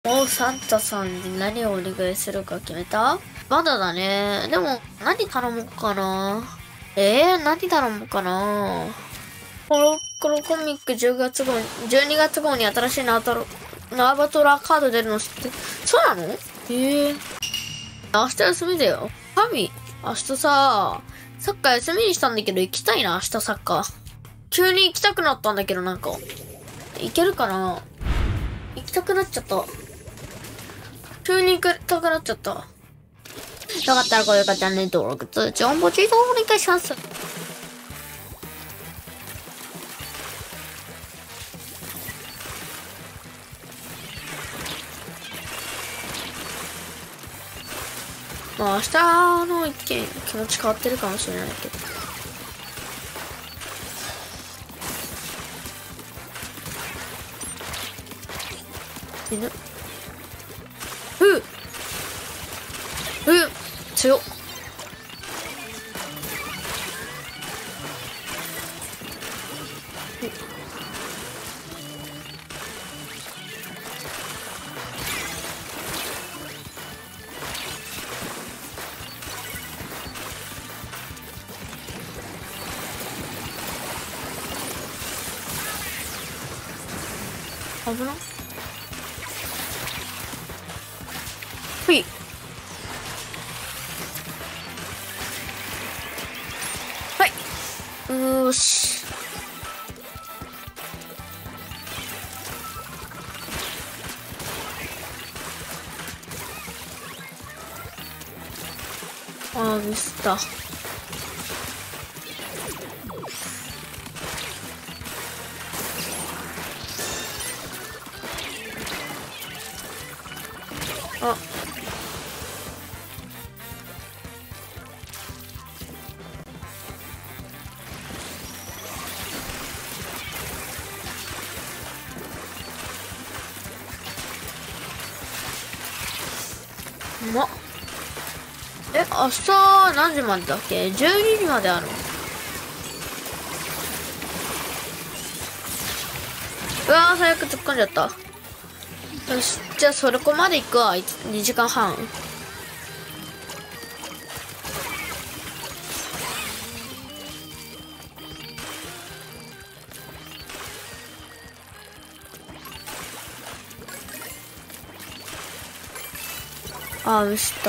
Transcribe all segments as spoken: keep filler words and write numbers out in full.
もうサンタさんに何をお願いするか決めた？まだだね。でも、何頼もうかな。えー、何頼もうかな。コロコロコミックじゅうがつ号、じゅうにがつ号に新しいナートロ、ナーバトラカード出るの知って、そうなの？えー。明日休みだよ。神、明日さ、サッカー休みにしたんだけど行きたいな、明日サッカー。急に行きたくなったんだけどなんか。行けるかな？行きたくなっちゃった。急に行きたくなっちゃった。よかったら高評価、チャンネル登録、通知音ポチッとお願いします。まあ明日の一件気持ち変わってるかもしれないけど。犬。ふう。ふう。強っ。危な。ふい。はい。うーし。あー、ミスった。あ。うまっ。え、明日何時までだっけ？ じゅうに 時まであるの？うわー、早く突っ込んじゃった。よし、じゃあそれこまで行くわ。にじかんはん。あー、ミスった。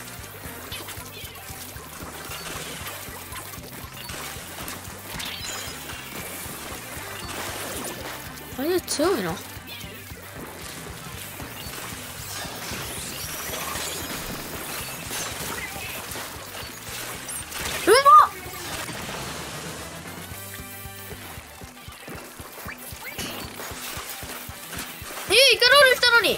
あれ強いな。イカロールしたのに。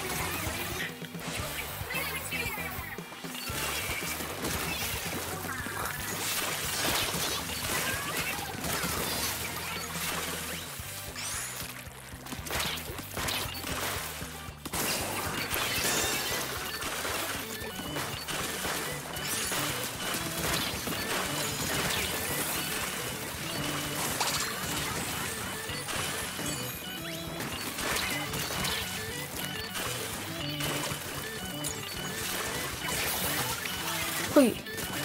ほい。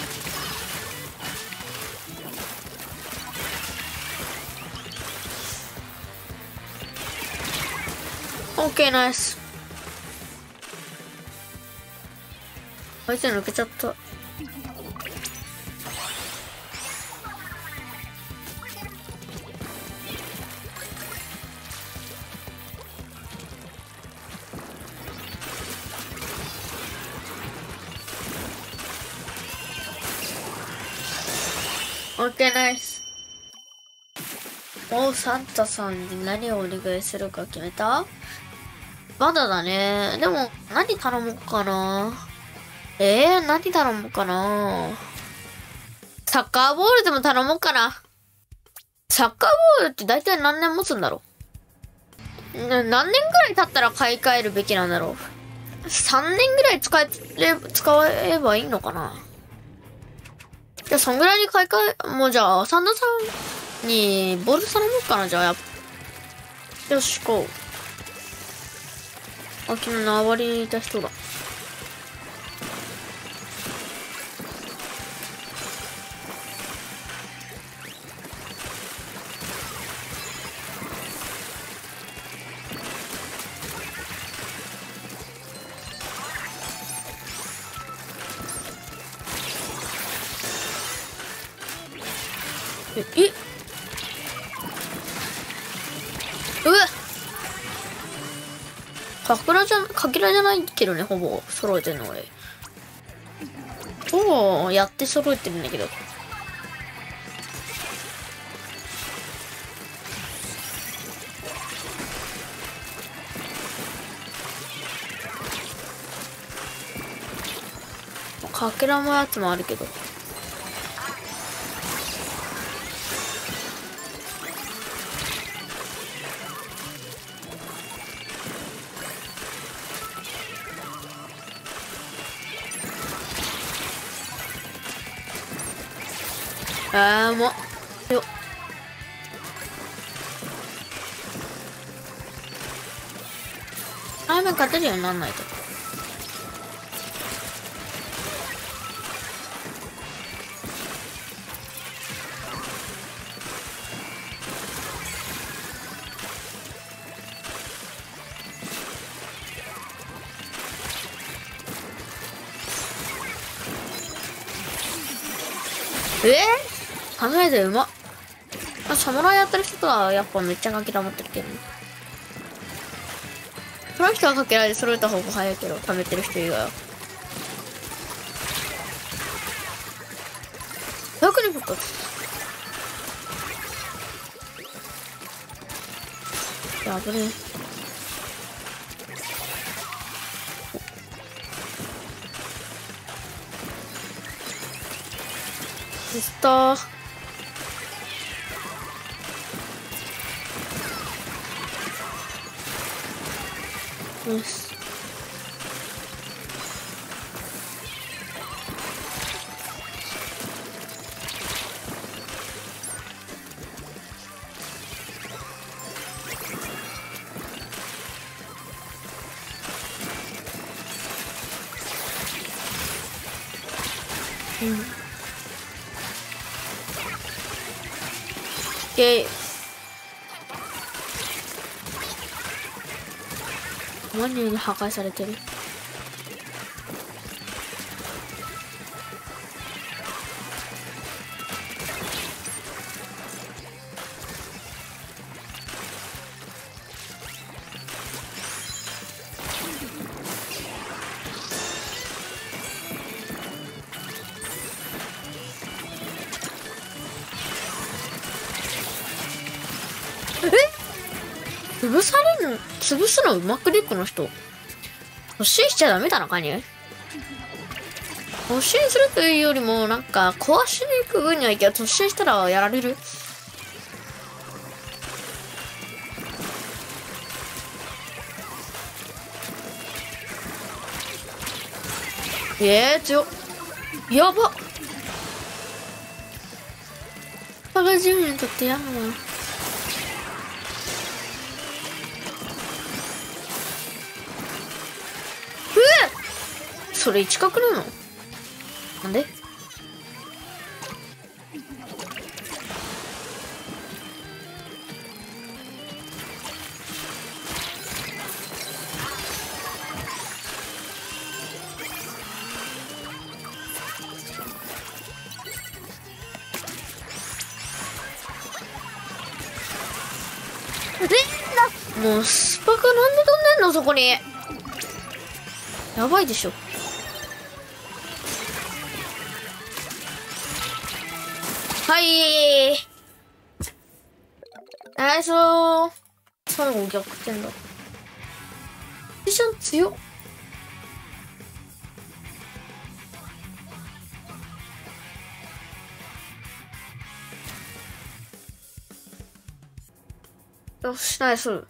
オッケー、ナイス。相手抜けちゃった。オッケー、ナイス。もうサンタさんに何をお願いするか決めた？まだだね。でも、何頼もうかな。えー、何頼もうかな。サッカーボールでも頼もうかな。サッカーボールって大体何年持つんだろう。な何年ぐらい経ったら買い替えるべきなんだろう。さんねんぐらい使えれ、使えばいいのかな。じゃあ、そんぐらいに買い替え、もうじゃあ、サンダさんにボール頼もうかな、じゃあ。よし、こう。 あ、昨日縄張りにいた人だ。え、えうわかけらじゃ、かけらじゃないけどね、ほぼ揃えてるの俺。ほぼやって揃えてるんだけど。かけらもやつもあるけど。あーもうよっ早め勝てるようになんないと。えー、考えてうまっ。あ、侍やってる人とはやっぱめっちゃかけら持ってるけどね。その人はかけらで揃えた方が早いけど、貯めてる人以外は。ひゃくに復活。やぶねえ。ミスター。よし。うん。で、マニューに破壊されてる。潰されるの、潰すのうまくねこの人。突進しちゃダメだな、カニ。突進するというよりも、なんか、壊しに行く分にはいいけど、突進したらやられる。えー、強っ。やばっ。これが地面にとってやだな。それ一角なの？なんで？えな、もうスパカなんで飛んでんのそこに。やばいでしょ。はい。ナイスー。最後逆転だ。ポジション強っ。よし、ナイス。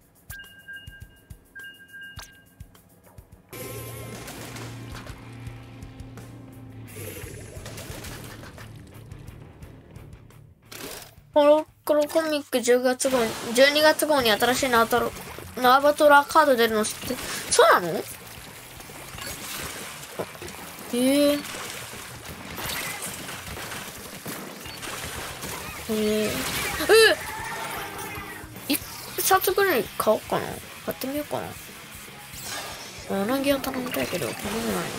コロコロコミックじゅうがつ号、じゅうにがつ号に新しい縄トロ縄バトラーカード出るの知って、 そうなの？えええええ一冊ぐらい買おうかな。買ってみようかな。うなぎは頼みたいけど頼めない。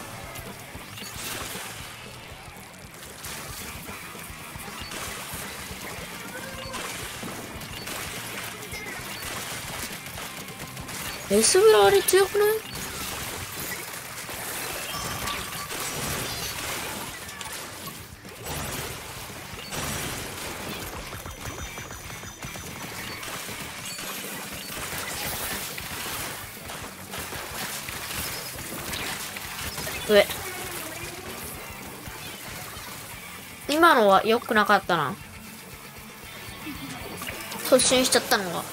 エスブラあれ強くない？上。今のは良くなかったな。突進しちゃったのが。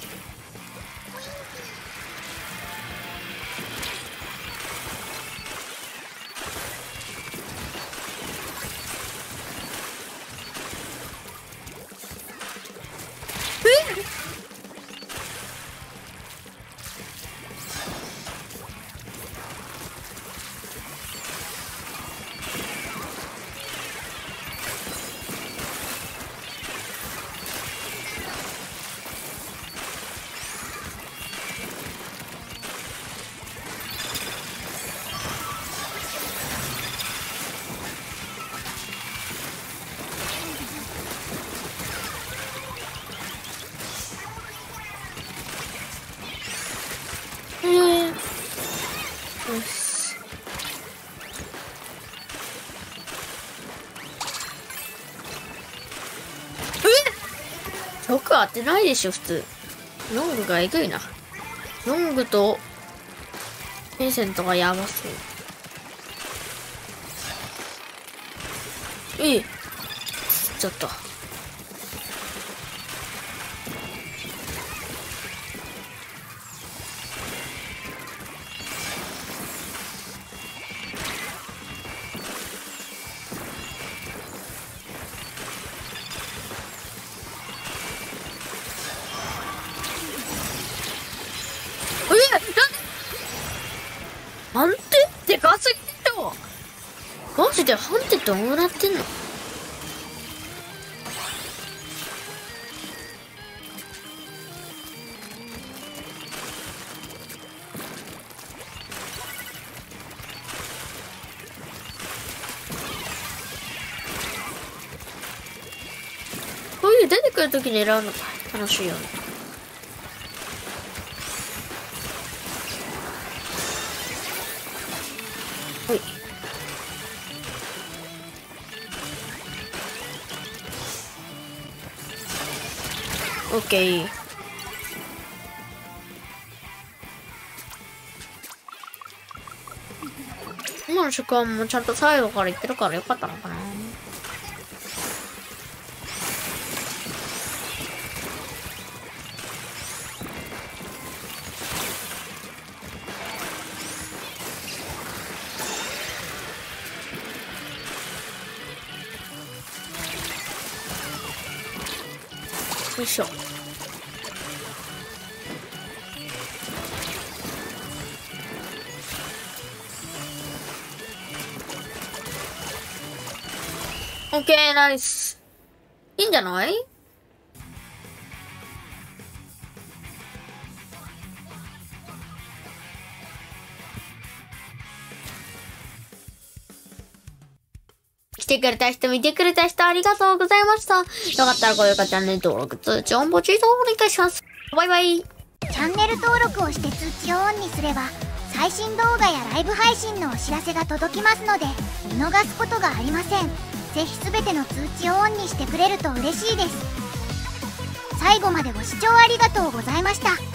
えー、よし。えよく当てないでしょ普通。ロングがえぐいな。ロングとペイセントがやばそう。ええちょっと判定でかすぎたわ。マジで判定どうなってんの？こういう出てくるとき狙うのが楽しいよね。はい。オッケー。今の職はもうちゃんと最後から言ってるからよかったのかな。よいしょ。オッケー、ナイス。いいんじゃない？来てくれた人、見てくれた人、ありがとうございました。よかったら高評価、チャンネル登録、通知オンポチッとお願いします。バイバイ。 チャンネル登録をして通知をオンにすれば、最新動画やライブ配信のお知らせが届きますので、見逃すことがありません。ぜひ全ての通知をオンにしてくれると嬉しいです。最後までご視聴ありがとうございました。